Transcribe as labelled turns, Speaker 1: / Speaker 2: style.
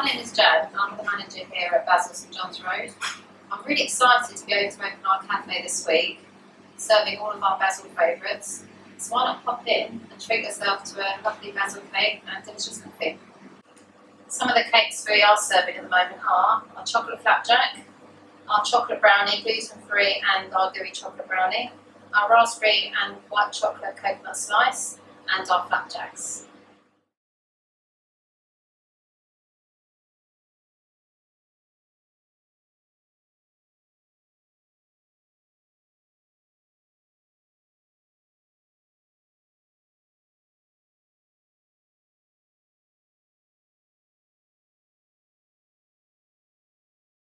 Speaker 1: name is Jen, and I'm the manager here at Basil St John's Road. I'm really excited to be able to open our cafe this week, serving all of our Basil favourites. So why not pop in and treat yourself to a lovely Basil cake and delicious coffee. Some of the cakes we are serving at the moment are our chocolate flapjack, our chocolate brownie, gluten-free, and our gooey chocolate brownie, our raspberry and white chocolate coconut slice, and our flapjacks.